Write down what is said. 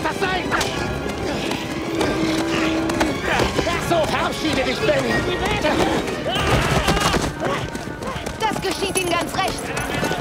das sein! So, verabschiede dich, Beni! Das geschieht Ihnen ganz recht.